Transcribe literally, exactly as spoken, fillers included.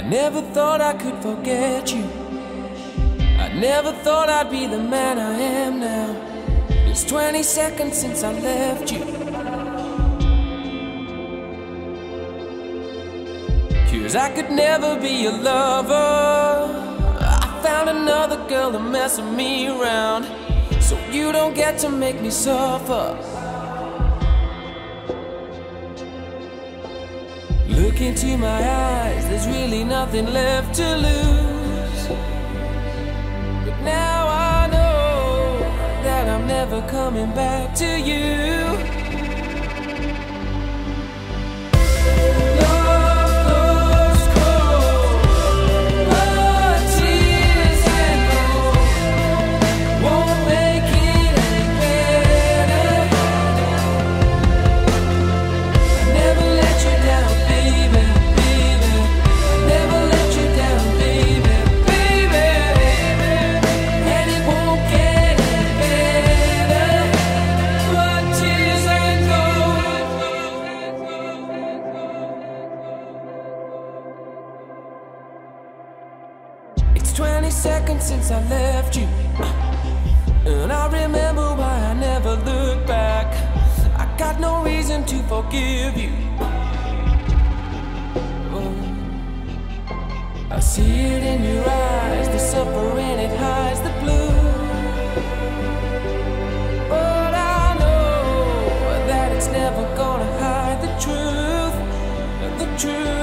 I never thought I could forget you. I never thought I'd be the man I am now. It's twenty seconds since I left you. 'Cause I could never be your lover. I found another girl to mess me around, so you don't get to make me suffer. Look into my eyes, there's really nothing left to lose. But now I know that I'm never coming back to you. It's twenty seconds since I left you, and I remember why I never looked back. I got no reason to forgive you. Oh, I see it in your eyes, the suffering, it hides the blue. But I know that it's never gonna hide the truth, the truth.